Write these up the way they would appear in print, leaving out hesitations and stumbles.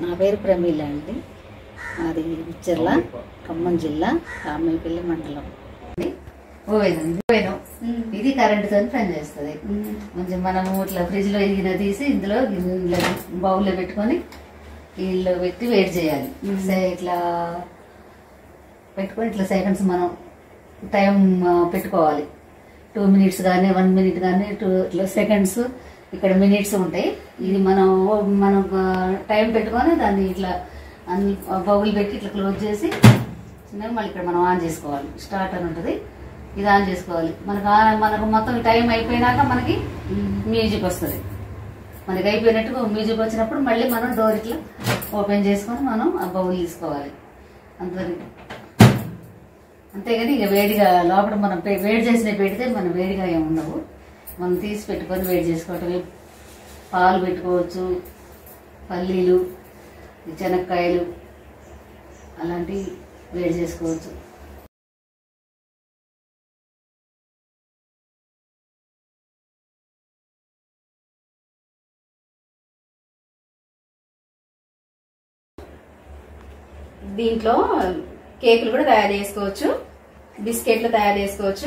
నా పేరు ప్రమీల అండి. అది ఉచ్చర్ల, ఖమ్మం జిల్లా, రామేపల్లి మండలం. ఇది కరెంటుతో పనిచేస్తుంది. కొంచెం మనము ఇట్లా ఫ్రిడ్జ్లో ఎగిన తీసి ఇందులో బౌల్లో పెట్టుకొని నీళ్ళు పెట్టి వేడి చేయాలి. ఇట్లా పెట్టుకొని ఇట్లా సెకండ్స్ మనం టైం పెట్టుకోవాలి. 2 minutes కానీ 1 minute కానీ 2 ఇట్లా సెకండ్స్, ఇక్కడ మినిట్స్ ఉంటాయి. ఇది మనం టైం పెట్టుకొని దాన్ని ఇట్లా బౌల్ పెట్టి ఇట్లా క్లోజ్ చేసి మళ్ళీ ఇక్కడ మనం ఆన్ చేసుకోవాలి. స్టార్ట్ అని ఉంటుంది, ఇది ఆన్ చేసుకోవాలి. మనకు మొత్తం టైం అయిపోయినాక మనకి మ్యూజిక్ వస్తుంది. మనకి అయిపోయినట్టుగా మ్యూజిక్ వచ్చినప్పుడు మళ్ళీ మనం డోర్ ఇట్లా ఓపెన్ చేసుకొని మనం ఆ బౌల్ తీసుకోవాలి. అంతేగాని ఇక వేడిగా లోపల మనం వేడి చేసినవి పెడితే మనం వేడిగా ఏమి ఉండవు. మనం తీసి పెట్టుకొని వేడి చేసుకోవటమే. పాలు పెట్టుకోవచ్చు, పల్లీలు, శనక్కాయలు అలాంటివి వేడి చేసుకోవచ్చు. దీంట్లో కేకులు కూడా తయారు చేసుకోవచ్చు, బిస్కెట్లు తయారు చేసుకోవచ్చు.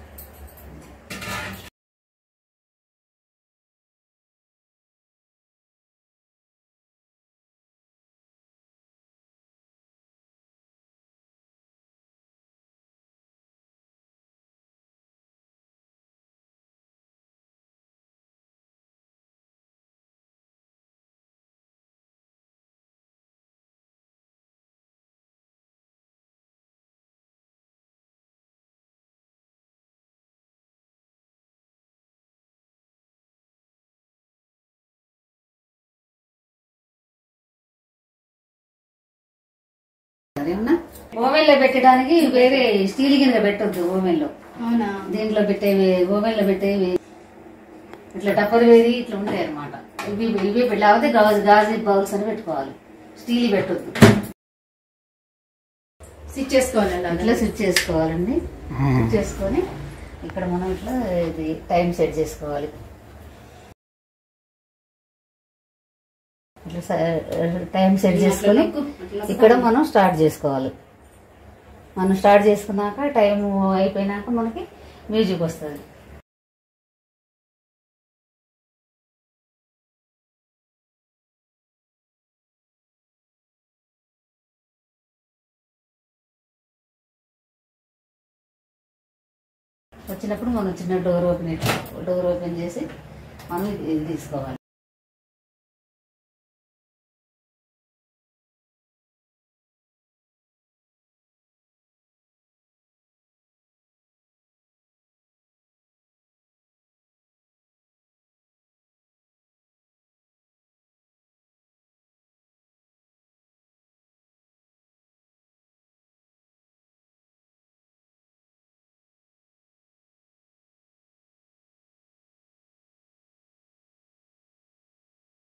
ఓవెన్ లో పెట్టడానికి వేరే స్టీల్ గిన్నె పెట్టొద్దు. ఓవెన్ లో అవునా? దీంట్లో పెట్టేవి, ఓవెన్ లో పెట్టేవి ఇట్లా టప్పర్ వేది ఇట్లా ఉంటాయి అనమాట. ఇవి లేకపోతే గాజు బౌల్స్ అని పెట్టుకోవాలి. స్టీల్ పెట్టొద్దు. స్విచ్ చేసుకోవాలి, ఇట్లా స్విచ్ చేసుకోవాలండి. స్విచ్ చేసుకొని ఇక్కడ మనం ఇట్లా ఇది టైం సెట్ చేసుకోవాలి. ఇట్లా టైం సెట్ చేసుకొని ఇక్కడ మనం స్టార్ట్ చేసుకోవాలి. మనం స్టార్ట్ చేసుకున్నాక టైం అయిపోయినాక మనకి మ్యూజిక్ వస్తుంది. వచ్చినప్పుడు మనం చిన్న డోర్ ఓపెన్ చేసి మనం ఇది తీసుకోవాలి.